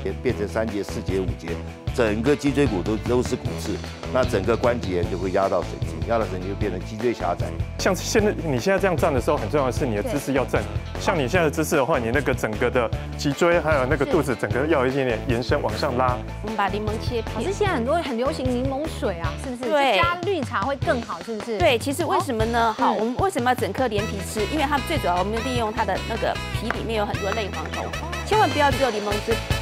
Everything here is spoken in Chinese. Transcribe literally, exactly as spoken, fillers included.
变成三节、四节、五节，整个脊椎骨都都是骨刺，那整个关节就会压到神经，压到神经就变成脊椎狭窄。 像现在你现在这样站的时候，很重要的是你的姿势要正。像你现在的姿势的话，你那个整个的脊椎还有那个肚子，整个要有一点点延伸往上拉。 我们把柠檬切可片。 是现在很多很流行柠檬水啊，是不是？ 对， 加绿茶会更好，是不是？ 对，其实为什么呢？好， 嗯我们为什么要整颗连皮吃？因为它最主要我们利用它的那个皮里面有很多类黄酮，千万不要只有柠檬汁。